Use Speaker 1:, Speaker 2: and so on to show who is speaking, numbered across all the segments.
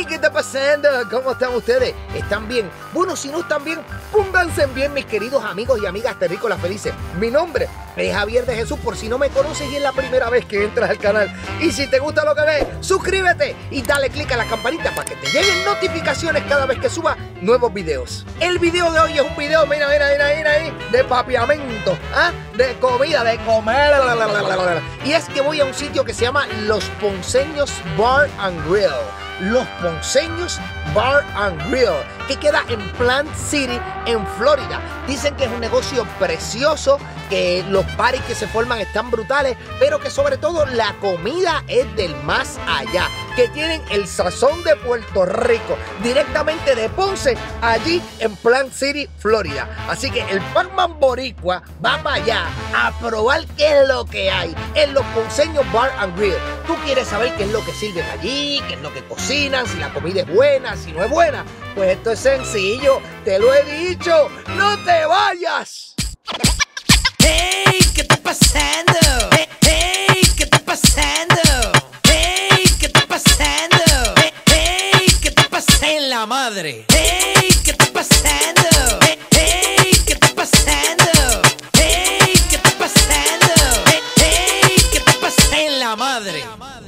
Speaker 1: ¿Qué está pasando? ¿Cómo están ustedes? ¿Están bien? Bueno, si no están bien, pónganse bien, mis queridos amigos y amigas terrícolas felices. Mi nombre es Javier de Jesús, por si no me conoces y es la primera vez que entras al canal. Y si te gusta lo que ves, suscríbete y dale click a la campanita para que te lleguen notificaciones cada vez que suba nuevos videos. El video de hoy es un video, mira, ahí, de papiamento, de comida, de comer. Y es que voy a un sitio que se llama Los Ponceños Bar and Grill. Los Ponceños Bar and Grill, que queda en Plant City, en Florida. Dicen que es un negocio precioso, que los parties que se forman están brutales, pero que sobre todo la comida es del más allá, que tienen el sazón de Puerto Rico, directamente de Ponce, allí en Plant City, Florida. Así que el Pac-Man boricua va para allá a probar qué es lo que hay en Los Ponceños Bar and Grill. Tú quieres saber qué es lo que sirven allí, qué es lo que cocinan, si la comida es buena, si no es buena. Pues esto es sencillo, te lo he dicho, ¡no te vayas!
Speaker 2: Hey, ¿qué está pasando? Hey, ¿qué está pasando? Hey, ¿qué está pasando? Hey, ¿qué está pasando? En la madre. Hey, ¿qué está pasando? Hey, ¿qué está pasando? Hey, ¿qué está pasando? Hey, ¿qué está pasando? En la madre.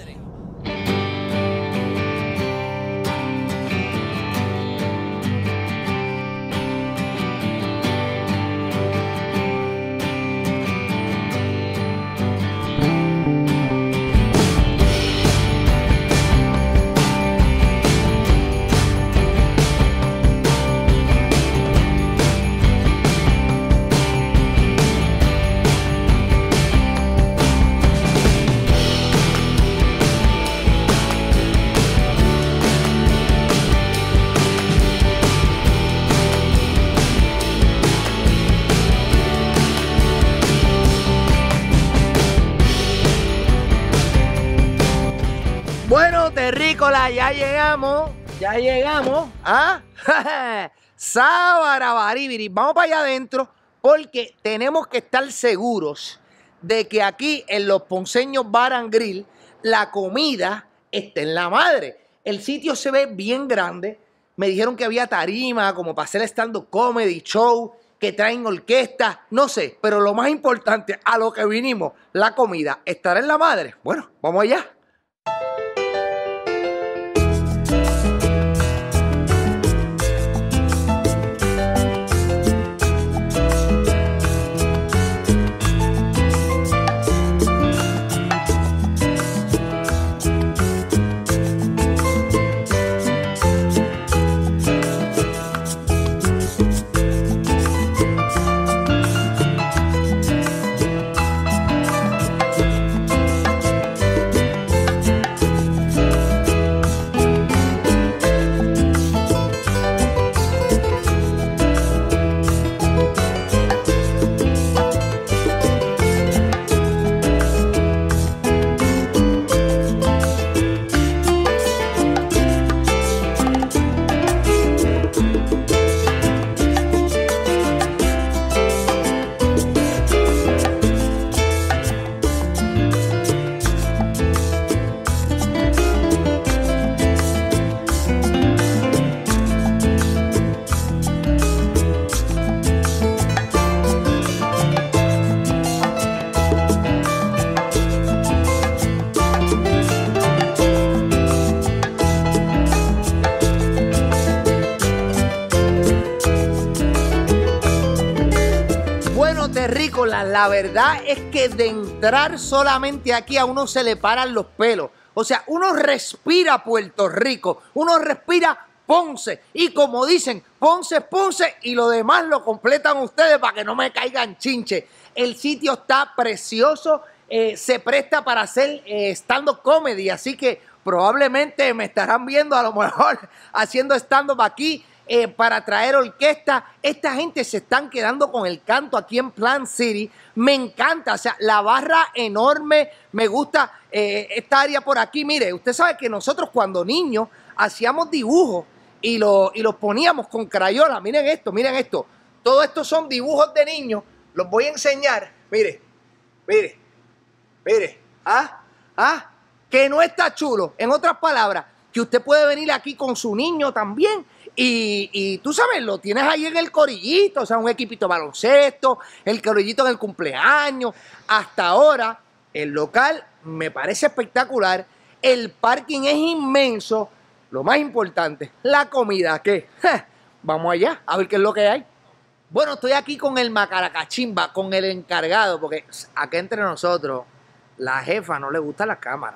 Speaker 1: Bueno, terrícola, ya llegamos a Sabarabaribiri. Vamos para allá adentro porque tenemos que estar seguros de que aquí en Los Ponceños Bar and Grill la comida está en la madre. El sitio se ve bien grande. Me dijeron que había tarima como para hacer stand-up comedy show, que traen orquesta, no sé. Pero lo más importante, a lo que vinimos, la comida, ¿estará en la madre? Bueno, vamos allá. Terrícola, la verdad es que de entrar solamente aquí a uno se le paran los pelos. O sea, uno respira Puerto Rico, uno respira Ponce. Y como dicen, Ponce es Ponce y lo demás lo completan ustedes para que no me caigan chinche. El sitio está precioso, se presta para hacer stand-up comedy, así que probablemente me estarán viendo a lo mejor haciendo stand-up aquí. Para traer orquesta. Esta gente se están quedando con el canto aquí en Plant City. Me encanta, o sea, la barra enorme, me gusta esta área por aquí. Mire, usted sabe que nosotros cuando niños hacíamos dibujos y los poníamos con crayola. Miren esto. Todo esto son dibujos de niños. Los voy a enseñar. Mire. Que no está chulo. En otras palabras, que usted puede venir aquí con su niño también. Y tú sabes, lo tienes ahí en el corillito, o sea, un equipito de baloncesto, el corillito en el cumpleaños. Hasta ahora, el local me parece espectacular, el parking es inmenso, lo más importante, la comida, ¿qué? Vamos allá, a ver qué es lo que hay. Bueno, estoy aquí con el Macaracachimba, con el encargado, porque acá entre nosotros, la jefa no le gustan las cámaras.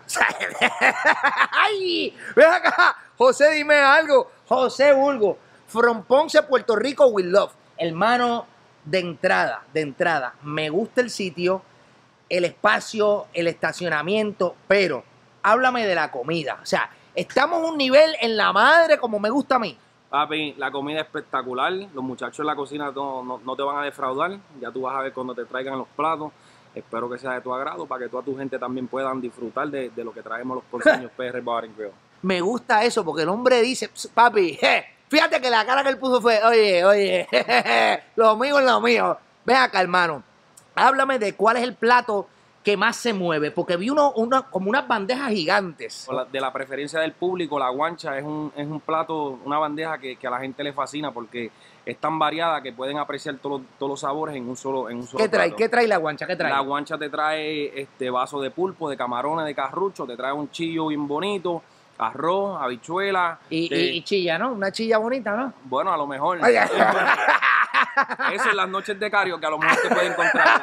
Speaker 1: ¡Ay! Ven acá, José, dime algo. José Bulgo, from Ponce, Puerto Rico, with love. Hermano, de entrada, me gusta el sitio, el espacio, el estacionamiento, pero háblame de la comida. O sea, estamos a un nivel en la madre como me gusta a mí.
Speaker 3: Papi, la comida es espectacular, los muchachos en la cocina no te van a defraudar, ya tú vas a ver cuando te traigan los platos. Espero que sea de tu agrado para que toda tu gente también puedan disfrutar de lo que traemos los ponceños PR Bar and Grill.
Speaker 1: Me gusta eso porque el hombre dice, papi, fíjate que la cara que él puso fue, oye, lo mío es lo mío. Ven acá, hermano, háblame de cuál es el plato que más se mueve, porque vi como unas bandejas gigantes.
Speaker 3: De la preferencia del público, la guancha es un plato, una bandeja que a la gente le fascina porque es tan variada que pueden apreciar todos los sabores en un solo
Speaker 1: ¿Qué trae?
Speaker 3: plato.
Speaker 1: ¿Qué trae la guancha? ¿Qué trae?
Speaker 3: La guancha te trae vaso de pulpo, de camarones, de carrucho, te trae un chillo bien bonito, arroz, habichuela.
Speaker 1: Y chilla, ¿no? Una chilla bonita, ¿no?
Speaker 3: Bueno, a lo mejor. Eso en las noches de Cario, que a lo mejor te puede encontrar.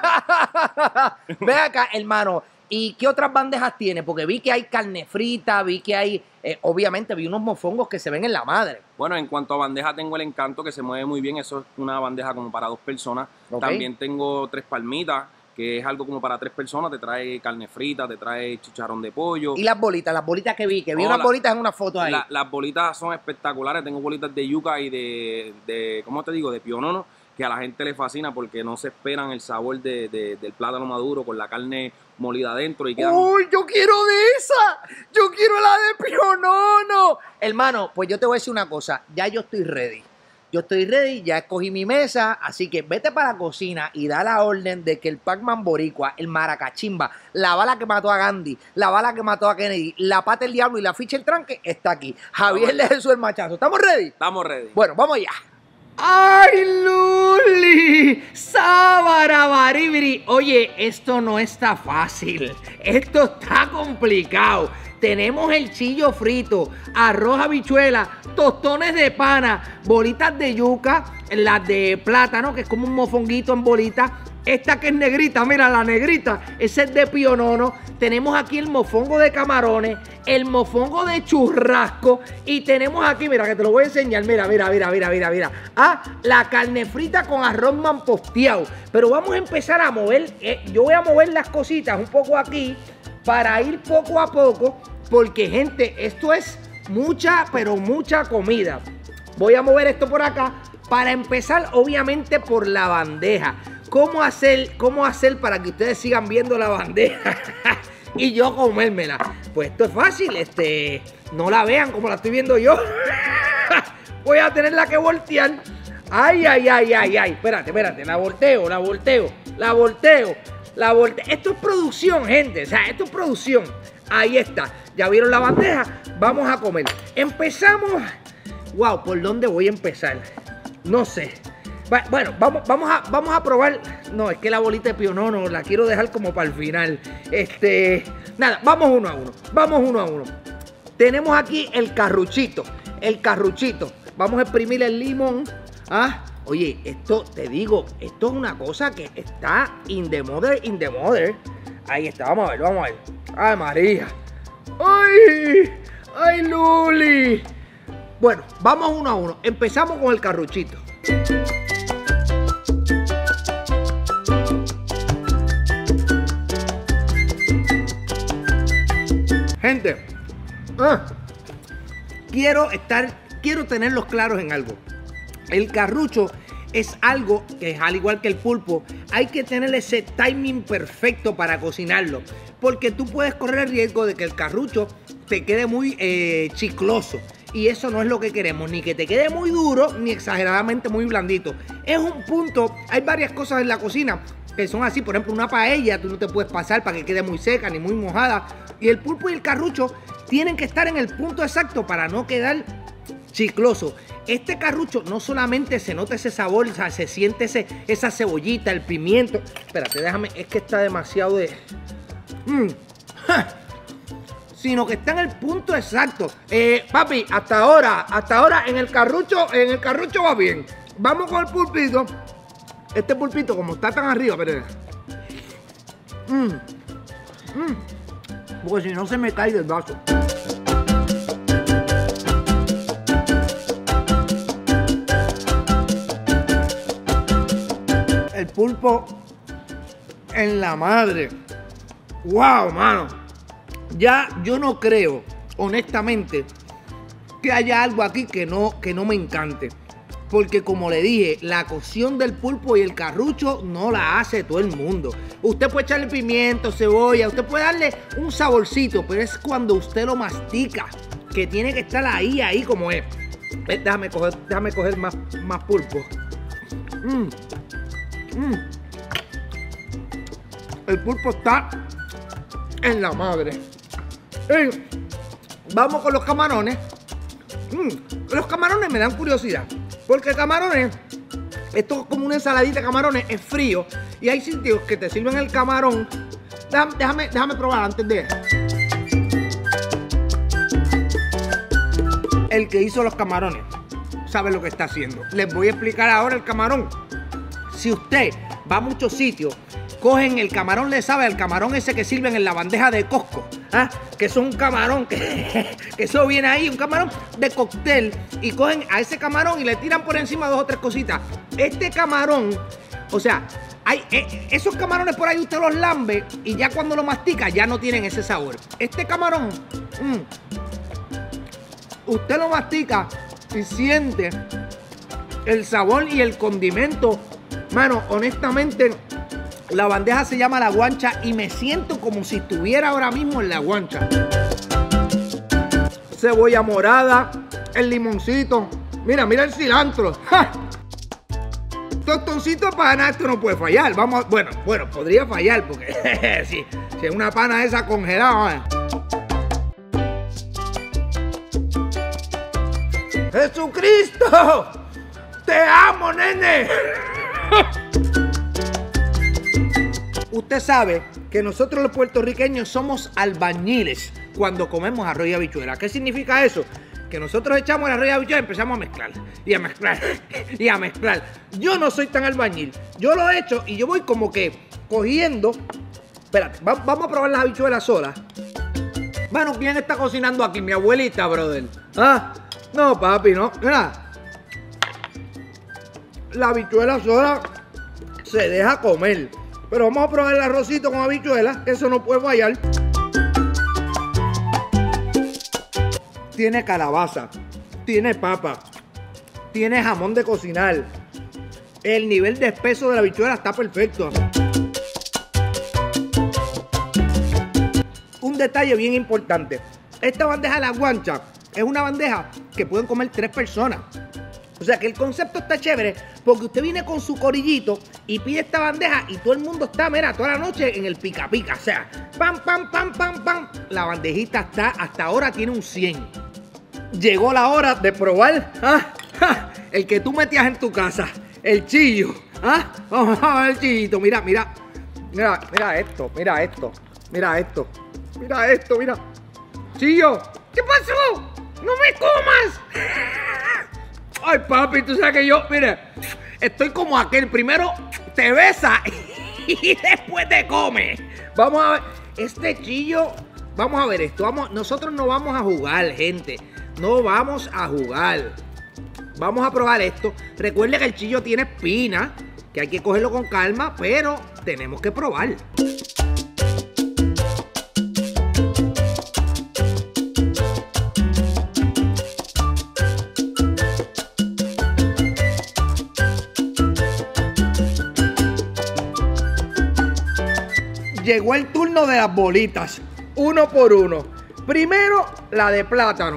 Speaker 1: Ve acá, hermano. ¿Y qué otras bandejas tiene? Porque vi que hay carne frita, vi que hay, obviamente vi unos mofongos que se ven en la madre.
Speaker 3: Bueno, en cuanto a bandeja tengo el encanto que se mueve muy bien. Eso es una bandeja como para 2 personas.
Speaker 1: Okay.
Speaker 3: También tengo 3 palmitas, que es algo como para 3 personas. Te trae carne frita, te trae chicharrón de pollo.
Speaker 1: Y las bolitas que vi unas bolitas en una foto ahí.
Speaker 3: Las bolitas son espectaculares. Tengo bolitas de yuca y de ¿cómo te digo? De pionono, que a la gente le fascina porque no se esperan el sabor del plátano maduro con la carne molida adentro y quedan...
Speaker 1: ¡Uy, yo quiero de esa! ¡Yo quiero la de pionono! Hermano, pues yo te voy a decir una cosa. Ya yo estoy ready. Ya escogí mi mesa, así que vete para la cocina y da la orden de que el Pac-Man boricua, el Maracachimba, la bala que mató a Gandhi, la bala que mató a Kennedy, la pata del diablo y la ficha del tranque está aquí. Javier de Jesús el Machazo. ¿Estamos ready?
Speaker 3: Estamos ready.
Speaker 1: Bueno, vamos allá. ¡Ay, Luli! ¡Sabarabaribiri! Oye, esto no está fácil. Esto está complicado. Tenemos el chillo frito, arroz habichuela, tostones de pana, bolitas de yuca, las de plátano, que es como un mofonguito en bolita. Esta que es negrita, mira la negrita, ese es de pionono. Tenemos aquí el mofongo de camarones, el mofongo de churrasco y tenemos aquí, mira que te lo voy a enseñar, mira. Ah, la carne frita con arroz mamposteado. Pero vamos a empezar a mover, yo voy a mover las cositas un poco aquí para ir poco a poco, porque gente, esto es mucha, pero mucha comida. Voy a mover esto por acá para empezar, obviamente, por la bandeja. ¿Cómo hacer para que ustedes sigan viendo la bandeja y yo comérmela? Pues esto es fácil, no la vean como la estoy viendo yo. Voy a tenerla que voltear. Ay. Espérate, la volteo. Esto es producción, gente, o sea, esto es producción. Ahí está, ya vieron la bandeja, vamos a comer. Empezamos. Wow, ¿por dónde voy a empezar? No sé. Bueno, vamos a probar. No, es que la bolita de pionono la quiero dejar como para el final. Nada, vamos uno a uno. Tenemos aquí el carruchito. Vamos a exprimir el limón. Ah, oye, esto, te digo, esto es una cosa que está in the mother. Ahí está, vamos a ver. Ay, María. Ay, Luli. Bueno, vamos uno a uno. Empezamos con el carruchito. Gente, quiero tenerlos claros en algo. El carrucho es algo que, al igual que el pulpo, hay que tener ese timing perfecto para cocinarlo, porque tú puedes correr el riesgo de que el carrucho te quede muy chicloso, y eso no es lo que queremos, ni que te quede muy duro ni exageradamente muy blandito. Es un punto. Hay varias cosas en la cocina que son así. Por ejemplo, una paella tú no te puedes pasar para que quede muy seca ni muy mojada, y el pulpo y el carrucho tienen que estar en el punto exacto para no quedar chicloso. Este carrucho no solamente se nota ese sabor, o sea, se siente esa cebollita, el pimiento. Espérate, déjame, es que está demasiado de... Sino que está en el punto exacto. Papi, hasta ahora en el carrucho va bien. Vamos con el pulpito. Este pulpito, como está tan arriba, pero... Porque si no se me cae del vaso. El pulpo en la madre. ¡Wow, mano! Ya yo no creo, honestamente, que haya algo aquí que no me encante. Porque como le dije, la cocción del pulpo y el carrucho no la hace todo el mundo. Usted puede echarle pimiento, cebolla, usted puede darle un saborcito, pero es cuando usted lo mastica, que tiene que estar ahí como es. Déjame coger más pulpo. El pulpo está en la madre. Vamos con los camarones. Los camarones me dan curiosidad. Porque camarones, esto es como una ensaladita de camarones, es frío. Y hay sitios que te sirven el camarón. Déjame probar antes de... El que hizo los camarones sabe lo que está haciendo. Les voy a explicar ahora el camarón. Si usted va a muchos sitios, cogen el camarón, le sabe al camarón ese que sirven en la bandeja de Costco, ¿ah? Que es un camarón que eso viene ahí, un camarón de cóctel, y cogen a ese camarón y le tiran por encima 2 o 3 cositas. Este camarón, o sea, esos camarones por ahí usted los lambe y ya cuando lo mastica ya no tienen ese sabor. Este camarón, usted lo mastica y siente el sabor y el condimento. Mano, honestamente, la bandeja se llama La Guancha y me siento como si estuviera ahora mismo en La Guancha. Cebolla morada, el limoncito. Mira el cilantro. ¡Ja! Tostoncito de pana, esto no puede fallar. Vamos, bueno, podría fallar porque si es una pana esa congelada. ¡Jesucristo! ¡Te amo, nene! Usted sabe que nosotros los puertorriqueños somos albañiles cuando comemos arroz y habichuela. ¿Qué significa eso? Que nosotros echamos el arroz y habichuela y empezamos a mezclar. Y a mezclar. Y a mezclar. Yo no soy tan albañil. Yo lo he hecho y yo voy como que cogiendo... Espérate, vamos a probar las habichuelas solas. Bueno, ¿quién está cocinando aquí? Mi abuelita, brother. ¿Ah? No, papi, no. Mira. La habichuela sola se deja comer. Pero vamos a probar el arrocito con habichuelas, que eso no puede fallar. Tiene calabaza, tiene papa, tiene jamón de cocinar. El nivel de espeso de la habichuela está perfecto. Un detalle bien importante. Esta bandeja de La Guancha es una bandeja que pueden comer 3 personas. O sea que el concepto está chévere porque usted viene con su corillito y pide esta bandeja y todo el mundo está, mira, toda la noche en el pica pica. O sea, pam, pam, pam, pam, pam. La bandejita está, hasta ahora tiene un 100. Llegó la hora de probar el que tú metías en tu casa, el chillo. Vamos a ver el chillito. Mira esto. Chillo, ¿qué pasó? ¡No me comas! Ay, papi, tú sabes que yo, mire, estoy como aquel. Primero te besa y después te come. Vamos a ver, este chillo, vamos a ver esto. Nosotros no vamos a jugar, gente. No vamos a jugar. Vamos a probar esto. Recuerde que el chillo tiene espina, que hay que cogerlo con calma, pero tenemos que probar. Llegó el turno de las bolitas, uno por uno. Primero, la de plátano.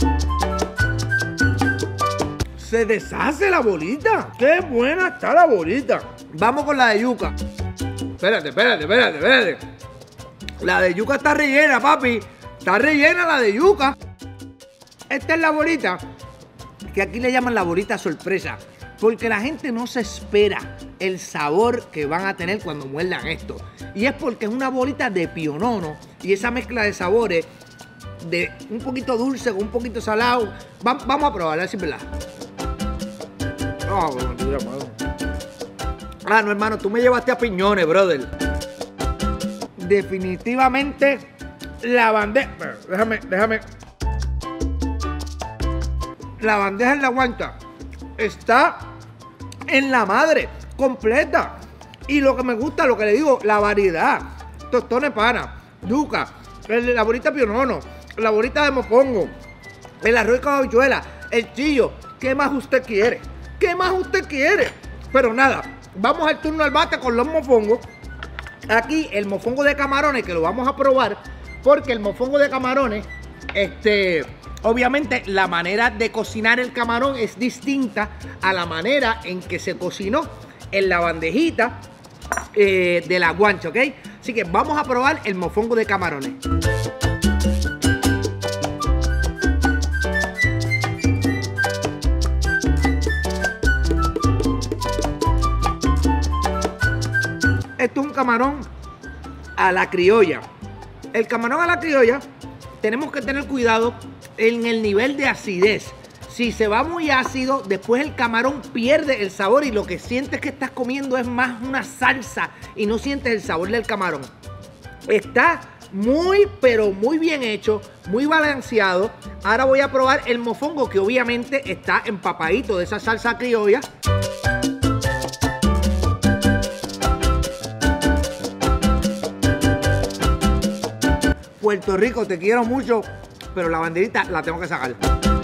Speaker 1: Se deshace la bolita. ¡Qué buena está la bolita! Vamos con la de yuca. Espérate. La de yuca está rellena, papi. Está rellena la de yuca. Esta es la bolita, que aquí le llaman la bolita sorpresa, porque la gente no se espera el sabor que van a tener cuando muerdan esto. Y es porque es una bolita de pionono y esa mezcla de sabores, de un poquito dulce con un poquito salado. Vamos a probarla, a ver si es verdad. No, hermano, tú me llevaste a piñones, brother. Definitivamente la bandeja. Déjame. La bandeja en la guanta está en la madre, completa. Y lo que me gusta, lo que le digo, la variedad. Tostones pana, yuca, la bolita pionono, la bolita de mofongo, el arroz con habichuela, el chillo. ¿Qué más usted quiere? ¿Qué más usted quiere? Pero nada, vamos al turno al bate con los mofongos. Aquí el mofongo de camarones, que lo vamos a probar, porque el mofongo de camarones, obviamente la manera de cocinar el camarón es distinta a la manera en que se cocinó en la bandejita de la guancha, ¿ok? Así que vamos a probar el mofongo de camarones. Esto es un camarón a la criolla. El camarón a la criolla tenemos que tener cuidado en el nivel de acidez. Si se va muy ácido, después el camarón pierde el sabor y lo que sientes que estás comiendo es más una salsa y no sientes el sabor del camarón. Está muy, pero muy bien hecho, muy balanceado. Ahora voy a probar el mofongo, que obviamente está empapadito de esa salsa criolla. Puerto Rico, te quiero mucho, pero la banderita la tengo que sacar.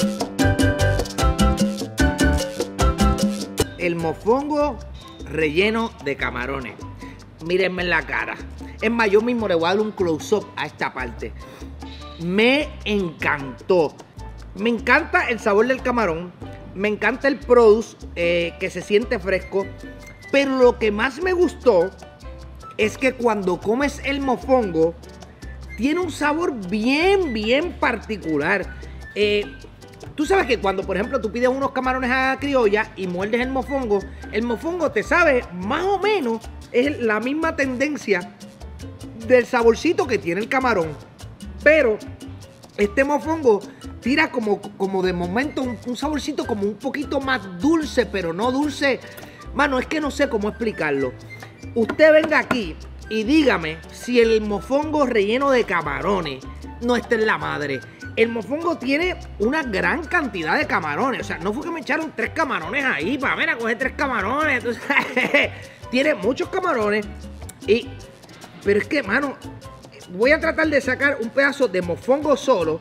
Speaker 1: El mofongo relleno de camarones. Mírenme en la cara. Es más, yo mismo le voy a dar un close-up a esta parte. Me encantó. Me encanta el sabor del camarón. Me encanta el produce, que se siente fresco. Pero lo que más me gustó es que cuando comes el mofongo, tiene un sabor bien particular. Tú sabes que cuando, por ejemplo, tú pides unos camarones a criolla y muerdes el mofongo te sabe más o menos, es la misma tendencia del saborcito que tiene el camarón. Pero este mofongo tira como de momento un saborcito como un poquito más dulce, pero no dulce. Mano, es que no sé cómo explicarlo. Usted venga aquí y dígame si el mofongo relleno de camarones no está en la madre. El mofongo tiene una gran cantidad de camarones. O sea, no fue que me echaron 3 camarones ahí para ver a coger 3 camarones. Entonces, tiene muchos camarones. Pero es que, mano, voy a tratar de sacar un pedazo de mofongo solo.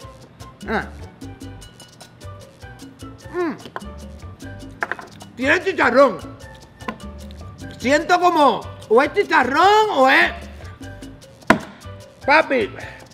Speaker 1: Tiene chicharrón. Siento como o es chicharrón o es... Papi.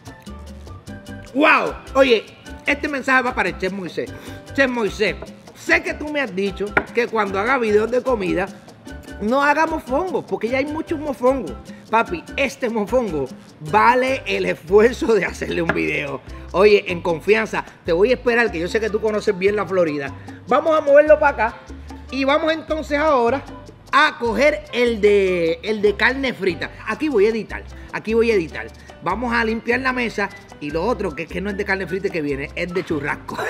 Speaker 1: ¡Wow! Oye, este mensaje va para el Chef Moisés. Chef Moisés, sé que tú me has dicho que cuando haga videos de comida no haga mofongo, porque ya hay muchos mofongos. Papi, este mofongo vale el esfuerzo de hacerle un video. Oye, en confianza, te voy a esperar, que yo sé que tú conoces bien la Florida. Vamos a moverlo para acá y vamos entonces ahora a coger el de carne frita. Aquí voy a editar. Vamos a limpiar la mesa y lo otro, que es que no es de carne frita que viene, es de churrasco.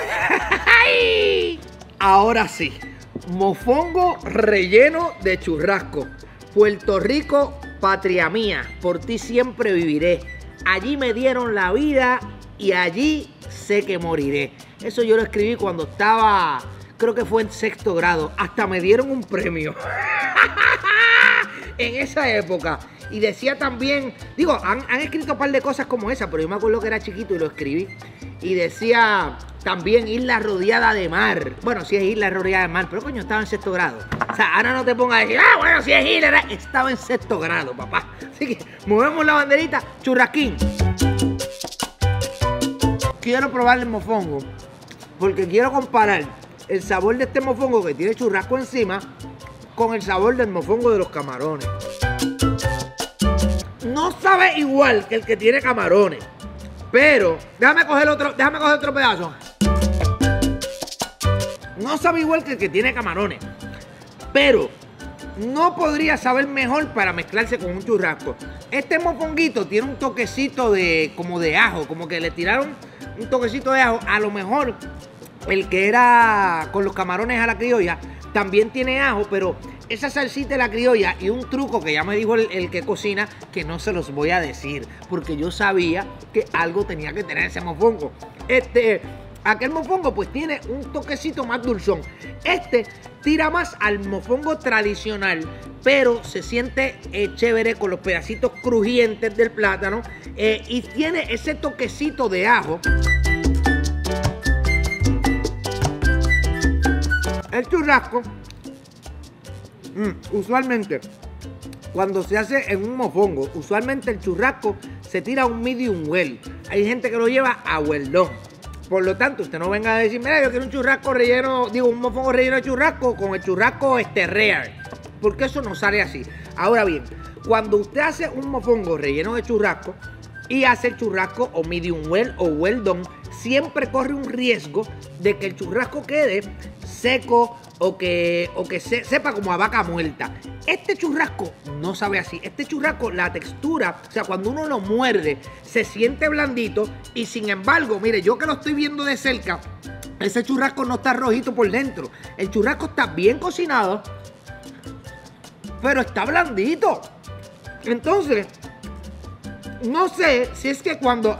Speaker 1: Ahora sí, mofongo relleno de churrasco. Puerto Rico, patria mía, por ti siempre viviré. Allí me dieron la vida y allí sé que moriré. Eso yo lo escribí cuando estaba, creo que fue en 6º grado. Hasta me dieron un premio en esa época. Y decía también, digo, han escrito un par de cosas como esa, pero yo me acuerdo que era chiquito y lo escribí. Y decía también isla rodeada de mar. Bueno, sí es isla rodeada de mar, pero coño, estaba en 6º grado. O sea, ahora no te pongas a decir, bueno, si es isla, estaba en 6º grado, papá. Así que movemos la banderita, churrasquín. Quiero probar el mofongo, porque quiero comparar el sabor de este mofongo que tiene churrasco encima con el sabor del mofongo de los camarones. No sabe igual que el que tiene camarones, pero déjame coger otro pedazo. No sabe igual que el que tiene camarones. Pero no podría saber mejor para mezclarse con un churrasco. Este mofonguito tiene un toquecito como de ajo, como que le tiraron un toquecito de ajo. A lo mejor el que era con los camarones a la criolla también tiene ajo, pero esa salsita de la criolla y un truco que ya me dijo el que cocina, que no se los voy a decir, porque yo sabía que algo tenía que tener ese mofongo. Aquel mofongo pues tiene un toquecito más dulzón. Este tira más al mofongo tradicional, pero se siente chévere con los pedacitos crujientes del plátano y tiene ese toquecito de ajo. El churrasco, usualmente, cuando se hace en un mofongo, usualmente el churrasco se tira a un medium well. Hay gente que lo lleva a well done. Por lo tanto, usted no venga a decir, mira, yo quiero un churrasco relleno, un mofongo relleno de churrasco con el churrasco rare. Porque eso no sale así. Ahora bien, cuando usted hace un mofongo relleno de churrasco y hace el churrasco o medium well o well done, siempre corre un riesgo de que el churrasco quede seco o que sepa como a vaca muerta. Este churrasco no sabe así. Este churrasco, la textura, o sea, cuando uno lo muerde, se siente blandito y sin embargo, mire, yo que lo estoy viendo de cerca, ese churrasco no está rojito por dentro. El churrasco está bien cocinado, pero está blandito. Entonces, no sé si es que cuando...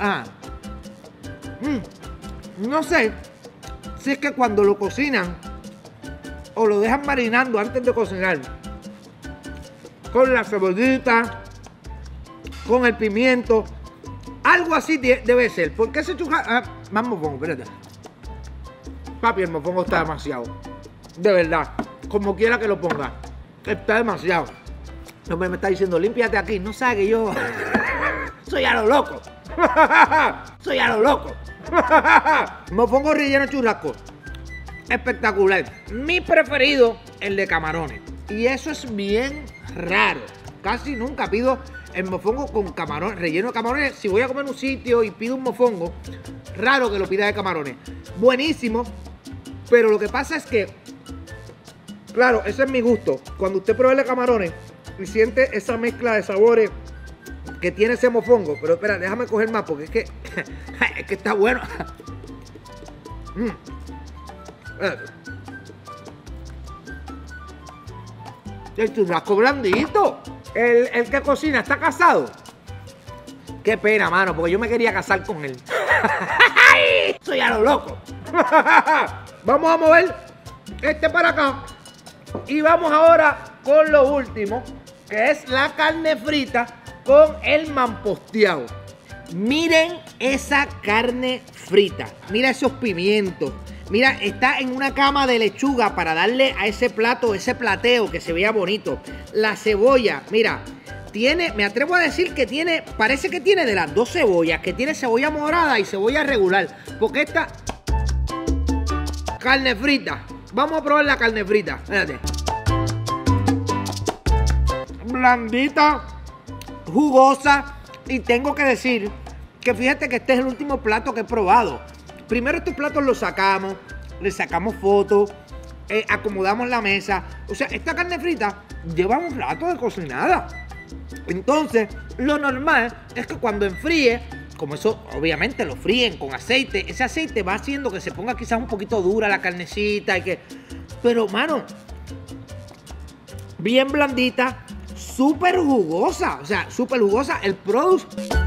Speaker 1: no sé si es que cuando lo cocinan o lo dejan marinando antes de cocinar, con la cebollita, con el pimiento, algo así debe ser. Porque ese churrasco... más mofongo, espérate. Papi, el mofongo está demasiado. De verdad. Como quiera que lo ponga. Está demasiado. No me está diciendo, límpiate aquí. No sabe que yo... soy a lo loco. Soy a lo loco. Mofongo relleno de churrasco. Espectacular. Mi preferido, el de camarones. Y eso es bien raro. Casi nunca pido el mofongo con camarones, relleno de camarones. Si voy a comer en un sitio y pido un mofongo, raro que lo pida de camarones. Buenísimo. Pero lo que pasa es que, claro, ese es mi gusto. Cuando usted pruebe el de camarones y siente esa mezcla de sabores que tiene ese mofongo. Pero espera, déjame coger más porque es que está bueno. El churrasco blandito. El que cocina está casado. Qué pena, mano, porque yo me quería casar con él. Soy a lo loco. Vamos a mover este para acá. Y vamos ahora con lo último, que es la carne frita con el mamposteado. Miren esa carne frita. Mira esos pimientos. Mira, está en una cama de lechuga para darle a ese plato, ese plateo que se vea bonito. La cebolla, mira, tiene, me atrevo a decir que tiene, parece que tiene de las dos cebollas, que tiene cebolla morada y cebolla regular. Porque esta carne frita, vamos a probar la carne frita, espérate. Blandita, jugosa, y tengo que decir que fíjate que este es el último plato que he probado. Primero estos platos los sacamos, le sacamos fotos, acomodamos la mesa. O sea, esta carne frita lleva un rato de cocinada. Entonces, lo normal es que cuando enfríe, como eso obviamente lo fríen con aceite, ese aceite va haciendo que se ponga quizás un poquito dura la carnecita y que... Pero, mano, bien blandita, súper jugosa. O sea, súper jugosa. El produce...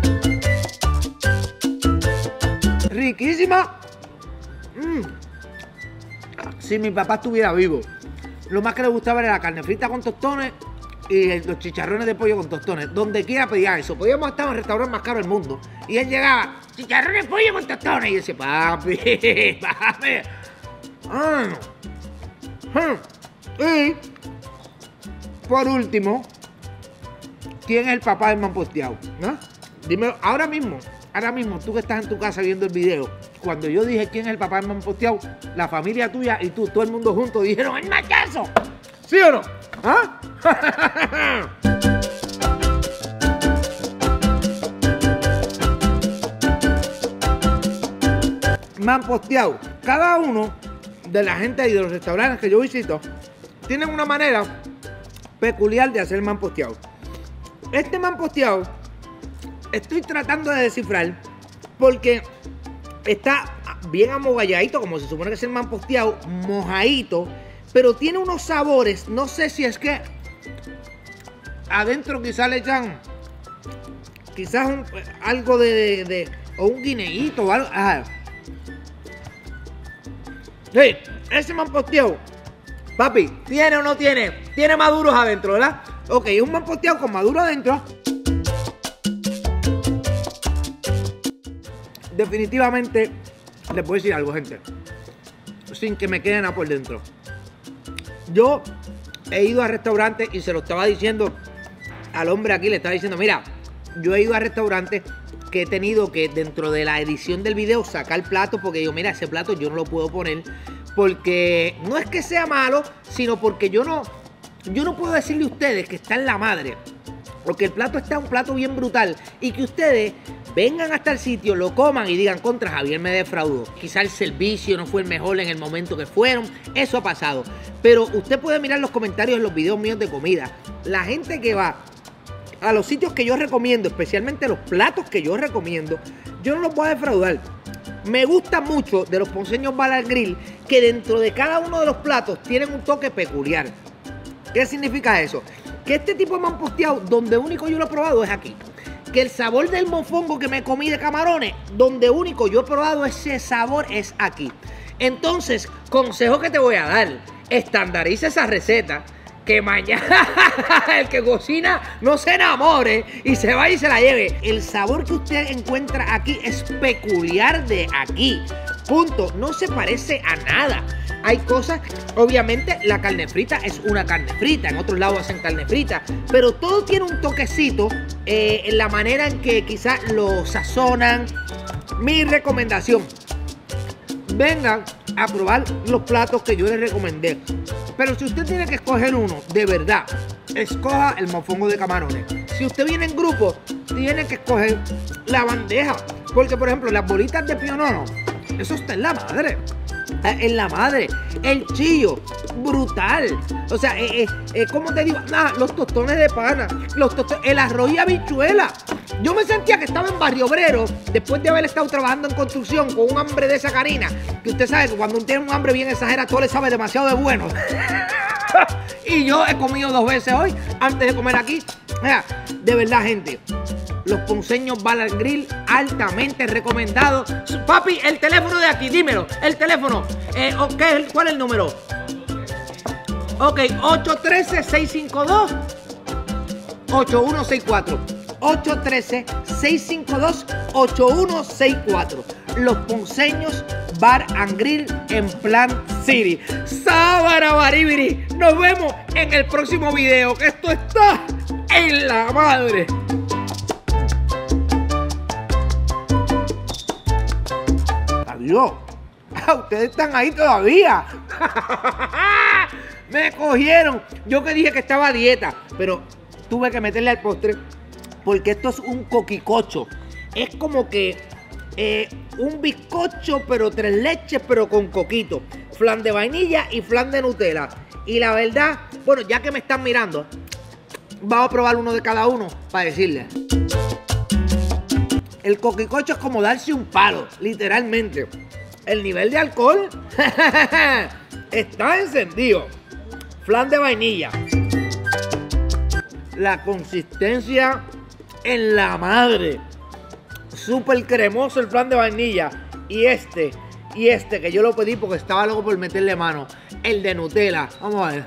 Speaker 1: riquísima. Si mi papá estuviera vivo, lo más que le gustaba era la carne frita con tostones y los chicharrones de pollo con tostones. Donde quiera pedía eso. Podíamos estar en el restaurante más caro del mundo y él llegaba, chicharrones de pollo con tostones, y yo decía, papi. Y por último, ¿quién es el papá del mamposteado? ¿No? Dímelo ahora mismo. Ahora mismo, tú que estás en tu casa viendo el video, cuando yo dije quién es el papá del mamposteado, la familia tuya y tú, todo el mundo juntos, dijeron ¡el machazo! ¿Sí o no? ¿Ah? Mamposteado. Cada uno de la gente y de los restaurantes que yo visito tienen una manera peculiar de hacer manposteado. Este manposteado estoy tratando de descifrar porque está bien amogalladito, como se supone que es el manposteado, mojadito, pero tiene unos sabores. No sé si es que adentro quizás le echan quizás algo o un guineíto o algo. Ajá. Sí, ese manposteado, papi, ¿tiene o no tiene? Tiene maduros adentro, ¿verdad? Ok, es un manposteado con maduro adentro. Definitivamente les puedo decir algo, gente, sin que me quede nada por dentro. Yo he ido a restaurantes y se lo estaba diciendo al hombre aquí, le estaba diciendo, mira, yo he ido a restaurantes que he tenido que dentro de la edición del video sacar plato, porque digo, mira, ese plato yo no lo puedo poner, porque no es que sea malo, sino porque yo no puedo decirle a ustedes que está en la madre, porque el plato está un plato bien brutal, y que ustedes vengan hasta el sitio, lo coman y digan, contra Javier me defraudó. Quizá el servicio no fue el mejor en el momento que fueron, eso ha pasado. Pero usted puede mirar los comentarios en los videos míos de comida. La gente que va a los sitios que yo recomiendo, especialmente los platos que yo recomiendo, yo no los voy a defraudar. Me gusta mucho de los ponceños Bar and Grill que dentro de cada uno de los platos tienen un toque peculiar. ¿Qué significa eso? Que este tipo de manposteado, donde único yo lo he probado es aquí. Que el sabor del mofongo que me comí de camarones, donde único yo he probado ese sabor es aquí. Entonces, consejo que te voy a dar, estandariza esa receta, que mañana el que cocina no se enamore y se vaya y se la lleve. El sabor que usted encuentra aquí es peculiar de aquí. Punto. No se parece a nada. Hay cosas, obviamente la carne frita es una carne frita, en otros lados hacen carne frita, pero todo tiene un toquecito en la manera en que quizás lo sazonan. Mi recomendación, vengan a probar los platos que yo les recomendé, pero si usted tiene que escoger uno, de verdad, escoja el mofongo de camarones. Si usted viene en grupo, tiene que escoger la bandeja, porque por ejemplo las bolitas de pionono, eso está en la madre. En la madre, el chillo, brutal. O sea, ¿cómo te digo? Los tostones de pana, el arroz y habichuela. Yo me sentía que estaba en Barrio Obrero después de haber estado trabajando en construcción con un hambre de sacarina. Que usted sabe que cuando uno tiene un hambre bien exagerado, todo le sabe demasiado de bueno. Y yo he comido 2 veces hoy antes de comer aquí. Mira, de verdad, gente, los ponceños Bar and Grill, altamente recomendados. Papi, el teléfono de aquí, dímelo, el teléfono. ¿Cuál es el número? Ok, 813-652-8164. 813-652-8164. Los ponceños Bar and Grill en Plant City. ¡Sábara Baribiri! Nos vemos en el próximo video, que esto está en la madre. Adiós. Ustedes están ahí todavía. Me cogieron. Yo que dije que estaba a dieta, pero tuve que meterle al postre porque esto es un coquicocho. Es como que un bizcocho, pero 3 leches, pero con coquito. Flan de vainilla y flan de Nutella. Y la verdad, bueno, ya que me están mirando, vamos a probar uno de cada uno para decirles. El coquicocho es como darse un palo, literalmente. El nivel de alcohol está encendido. Flan de vainilla. La consistencia en la madre. Súper cremoso el flan de vainilla. Y este que yo lo pedí porque estaba loco por meterle mano. El de Nutella. Vamos a ver.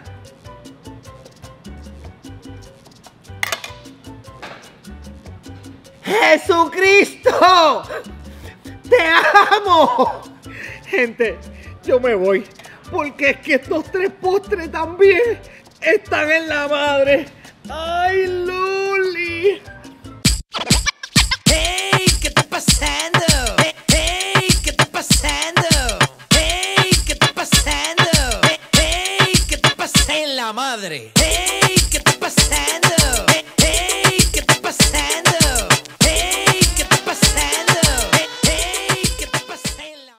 Speaker 1: ¡Jesucristo! ¡Te amo! Gente, yo me voy. Porque es que estos 3 postres también están en la madre. ¡Ay, Luli!
Speaker 2: Hey, ¿qué está pasando?